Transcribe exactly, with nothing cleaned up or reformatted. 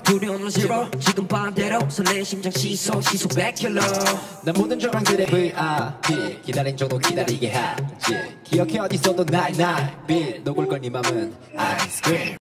두려움은 zero 지금 반대로 설레는 심장 시속 시속 백 킬로미터 난 모든 조망들의 브이 아이 피 기다린 정도 기다리게 하지 기억해 어디서도 나이 나이 빛 녹을 걸 네 맘은 아이스크림